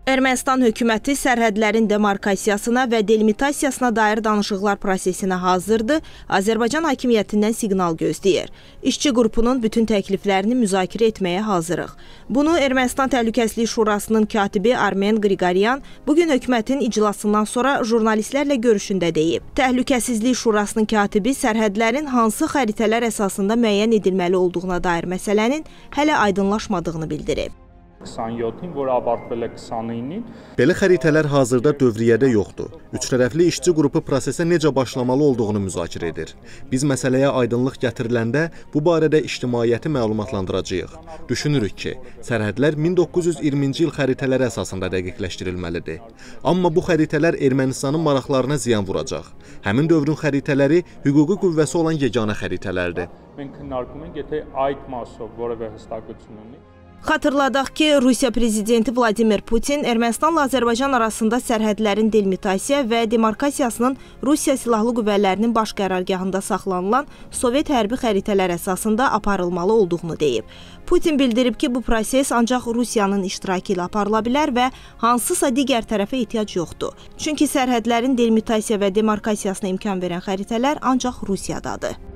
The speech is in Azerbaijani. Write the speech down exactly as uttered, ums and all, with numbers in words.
Ermənistan hökuməti sərhədlərin demarkasiyasına və delimitasiyasına dair danışıqlar prosesinə hazırdır, Azərbaycan hakimiyyətindən siqnal gözləyir. İşçi qrupunun bütün təkliflərini müzakirə etməyə hazırıq. Bunu Ermənistan Təhlükəsizlik Şurasının katibi Armen Qriqoryan bugün hökumətin iclasından sonra jurnalistlərlə görüşündə deyib. Təhlükəsizlik Şurasının katibi sərhədlərin hansı xəritələr əsasında müəyyən edilməli olduğuna dair məsələnin hələ aydınlaşmadığını bildirib. iyirmi yedinin, որ avարտվել է iyirmi dokuzunun. Belə xəritələr hazırda dövriyyədə yoxdur. Üç tərəfli işçi qrupu prosesə necə başlamalı olduğunu müzakirə edir. Biz məsələyə aydınlıq gətiriləndə bu barədə ictimaiyyəti məlumatlandıracağıq. Düşünürük ki, sərhədlər min doqquz yüz iyirminci il xəritələri əsasında dəqiqləşdirilməlidir. Amma bu xəritələr Ermənistanın maraqlarına ziyan vuracaq. Həmin dövrün xəritələri hüquqi qüvvəsi olan yeganə xəritələrdir. Մենք քննարկում ենք, եթե այդ մասով որևէ հստակություն ունի. Xatırladaq ki, Rusiya prezidenti Vladimir Putin Ermənistanla Azərbaycan arasında sərhədlərin delimitasiya və demarkasiyasının Rusiya Silahlı Qüvvələrinin baş qərargahında saxlanılan Sovet hərbi xəritələr əsasında aparılmalı olduğunu deyib. Putin bildirib ki, bu proses ancaq Rusiyanın iştirakı ilə aparıla bilər və hansısa digər tərəfə ehtiyac yoxdur. Çünki sərhədlərin delimitasiya və demarkasiyasına imkan verən xəritələr ancaq Rusiyadadır.